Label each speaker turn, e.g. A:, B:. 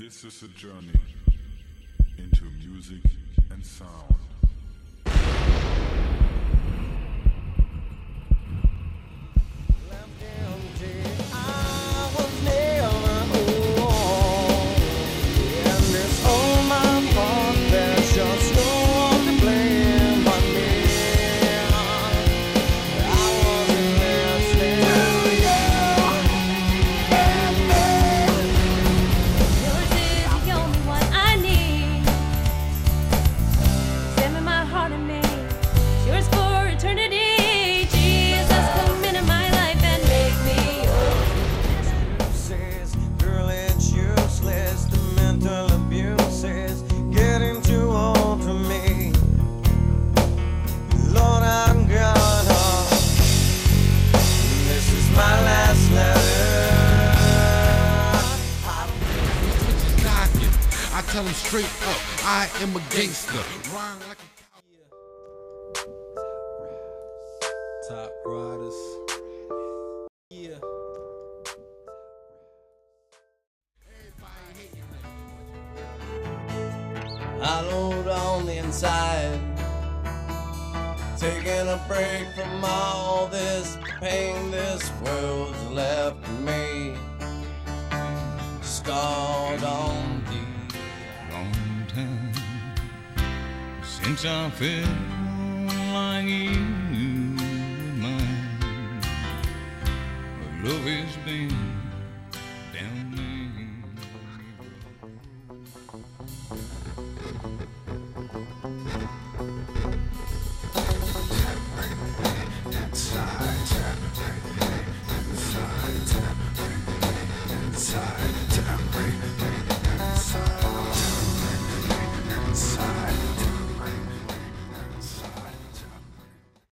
A: This is a journey into music and sound.
B: I tell him straight up, I am a gangster. Rhyme like a
C: top riders. Yeah. I load on the inside, taking a break from all this pain this world's left me. Scarred on the
D: long time since I felt like you were mine. But love has been